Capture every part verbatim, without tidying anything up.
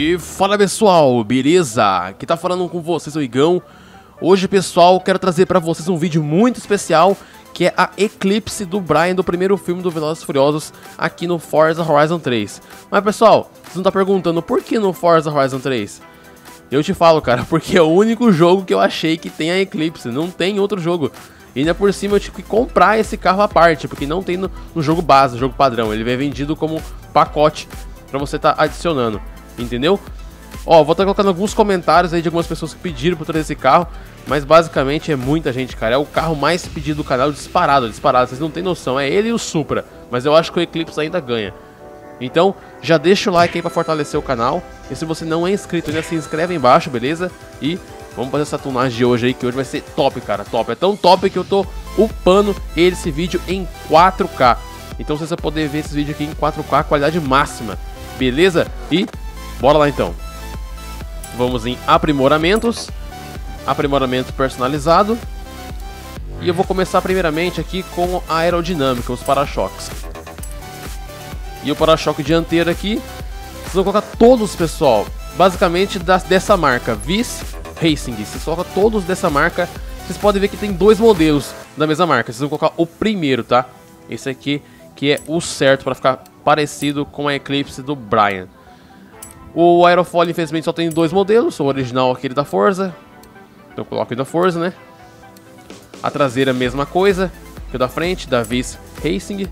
E fala pessoal, beleza? Aqui tá falando com vocês o Igão. Hoje pessoal, quero trazer pra vocês um vídeo muito especial, que é a Eclipse do Brian do primeiro filme do Velozes e Furiosos aqui no Forza Horizon três. Mas pessoal, vocês não tá perguntando por que no Forza Horizon três? Eu te falo, cara, porque é o único jogo que eu achei que tem a Eclipse, não tem outro jogo. E ainda por cima eu tive que comprar esse carro à parte, porque não tem no, no jogo base, no jogo padrão. Ele vem vendido como pacote pra você tá adicionando, entendeu? Ó, vou estar colocando alguns comentários aí de algumas pessoas que pediram pra trazer esse carro, mas basicamente é muita gente, cara. É o carro mais pedido do canal, disparado, disparado. Vocês não tem noção, é ele e o Supra, mas eu acho que o Eclipse ainda ganha. Então, já deixa o like aí pra fortalecer o canal. E se você não é inscrito, já se inscreve aí embaixo, beleza? E vamos fazer essa tunagem de hoje aí, que hoje vai ser top, cara, top. É tão top que eu tô upando esse vídeo em quatro K. Então você vai poder ver esse vídeo aqui em quatro K, qualidade máxima, beleza? E bora lá então. Vamos em aprimoramentos, aprimoramento personalizado. E eu vou começar primeiramente aqui com a aerodinâmica, os para-choques. E o para-choque dianteiro aqui, vocês vão colocar todos, pessoal, basicamente das, dessa marca, Viz Racing. Vocês colocam todos dessa marca. Vocês podem ver que tem dois modelos da mesma marca. Vocês vão colocar o primeiro, tá? Esse aqui, que é o certo para ficar parecido com a Eclipse do Brian. O aerofólio, infelizmente, só tem dois modelos. O original, aquele da Forza. Então eu coloco o da Forza, né? A traseira, mesma coisa que o da frente, da Viz Racing.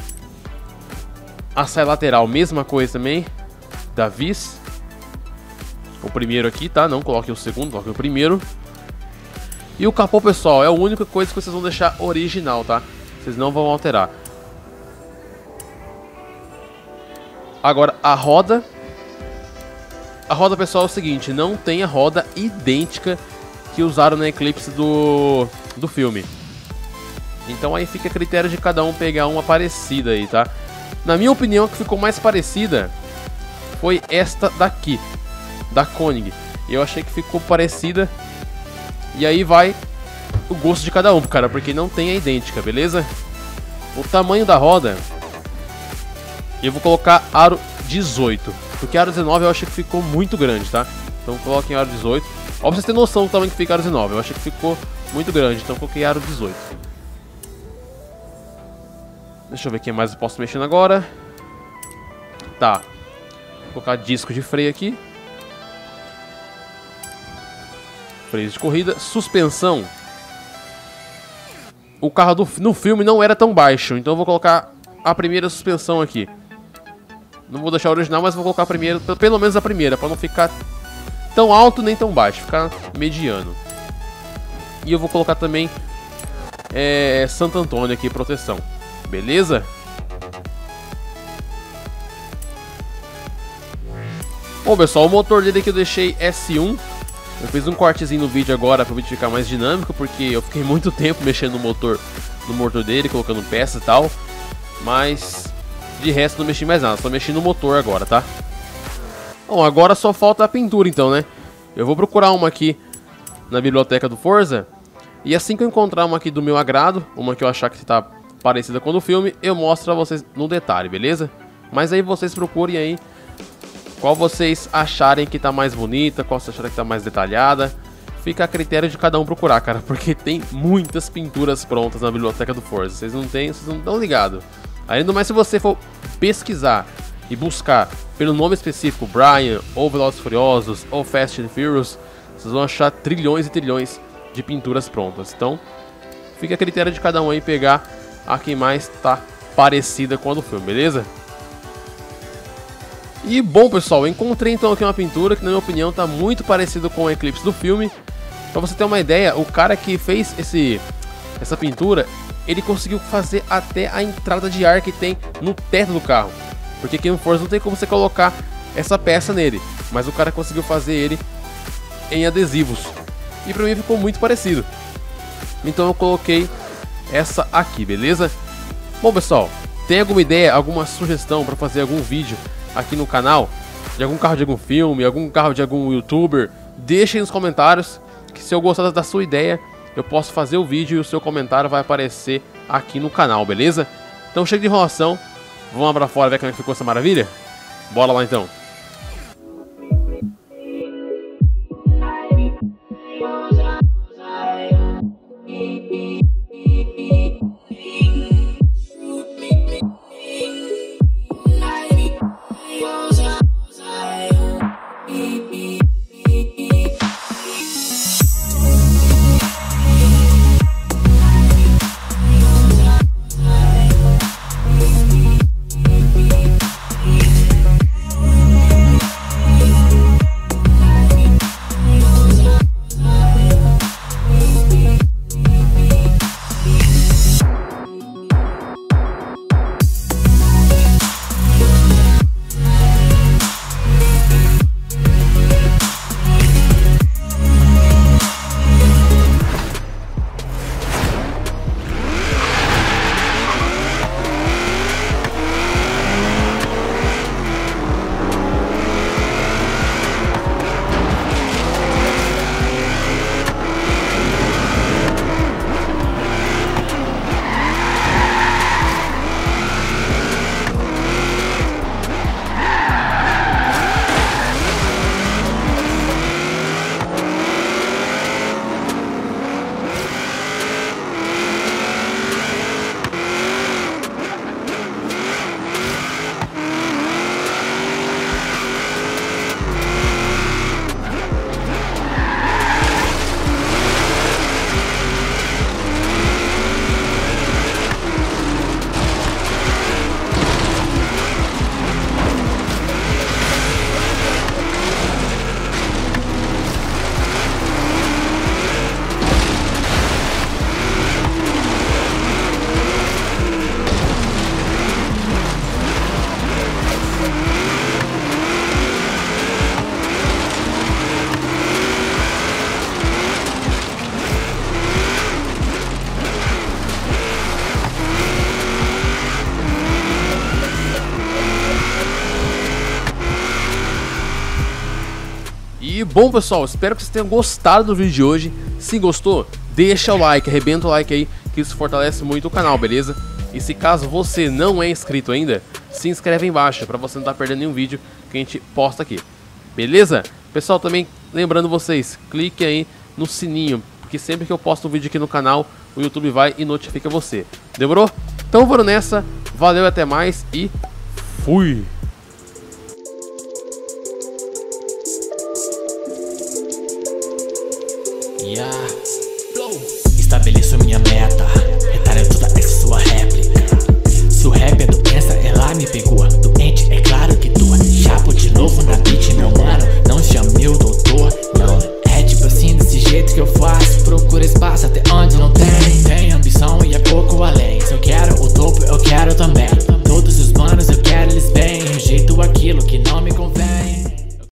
A saia lateral, mesma coisa também, da Viz. O primeiro aqui, tá? Não coloque o segundo, coloque o primeiro. E o capô, pessoal, é a única coisa que vocês vão deixar original, tá? Vocês não vão alterar. Agora, a roda. A roda, pessoal, é o seguinte, não tem a roda idêntica que usaram na Eclipse do, do filme. Então aí fica a critério de cada um pegar uma parecida aí, tá? Na minha opinião, a que ficou mais parecida foi esta daqui, da Koenig. Eu achei que ficou parecida. E aí vai o gosto de cada um, cara, porque não tem a idêntica, beleza? O tamanho da roda, eu vou colocar aro dezoito, porque aro dezenove eu achei que ficou muito grande, tá? Então coloquem aro dezoito. Ó, pra vocês terem noção do tamanho que fica aro dezenove, eu achei que ficou muito grande, então coloquei aro dezoito. Deixa eu ver quem mais eu posso mexendo agora. Tá. Vou colocar disco de freio aqui. Freio de corrida. Suspensão. O carro do, no filme não era tão baixo, então eu vou colocar a primeira suspensão aqui. Não vou deixar a original, mas vou colocar a primeira, pelo menos a primeira, para não ficar tão alto nem tão baixo, ficar mediano. E eu vou colocar também é, Santo Antônio aqui, proteção. Beleza? Bom, pessoal, o motor dele aqui eu deixei S um. Eu fiz um cortezinho no vídeo agora para o vídeo ficar mais dinâmico, porque eu fiquei muito tempo mexendo no motor, no motor dele, colocando peça e tal. Mas de resto não mexi mais nada, só mexi no motor agora, tá? Bom, agora só falta a pintura então, né? Eu vou procurar uma aqui na biblioteca do Forza. E assim que eu encontrar uma aqui do meu agrado, uma que eu achar que tá parecida com o do filme, eu mostro pra vocês no detalhe, beleza? Mas aí vocês procurem aí qual vocês acharem que tá mais bonita, qual vocês acharem que tá mais detalhada. Fica a critério de cada um procurar, cara, porque tem muitas pinturas prontas na biblioteca do Forza. Vocês não tem, vocês não estão ligados. Ainda mais se você for pesquisar e buscar pelo nome específico, Brian, ou Velozes e Furiosos, ou Fast and Furious, vocês vão achar trilhões e trilhões de pinturas prontas. Então, fica a critério de cada um aí pegar a que mais tá parecida com a do filme, beleza? E bom, pessoal, eu encontrei então aqui uma pintura que na minha opinião tá muito parecida com a Eclipse do filme. Pra você ter uma ideia, o cara que fez esse, essa pintura, ele conseguiu fazer até a entrada de ar que tem no teto do carro. Porque aqui no Forza não tem como você colocar essa peça nele, mas o cara conseguiu fazer ele em adesivos. E pra mim ficou muito parecido. Então eu coloquei essa aqui, beleza? Bom, pessoal, tem alguma ideia, alguma sugestão para fazer algum vídeo aqui no canal? De algum carro de algum filme, algum carro de algum youtuber? Deixem nos comentários, que se eu gostar da sua ideia, eu posso fazer o vídeo e o seu comentário vai aparecer aqui no canal, beleza? Então chega de enrolação, vamos lá pra fora ver como é que ficou essa maravilha? Bora lá então! Bom, pessoal, espero que vocês tenham gostado do vídeo de hoje. Se gostou, deixa o like, arrebenta o like aí, que isso fortalece muito o canal, beleza? E se caso você não é inscrito ainda, se inscreve aí embaixo, pra você não estar perdendo nenhum vídeo que a gente posta aqui, beleza? Pessoal, também lembrando vocês, clique aí no sininho, porque sempre que eu posto um vídeo aqui no canal, o YouTube vai e notifica você. Demorou? Então vamos nessa, valeu, até mais e fui! Yeah. Estabeleço minha meta, retalho toda essa sua réplica. Se o rap é doença, ela me pegou. Doente, é claro que tô. Chapo de novo na beat, meu mano. Não chame o doutor, não. É tipo assim, desse jeito que eu faço. Procura espaço até onde não tem. Tem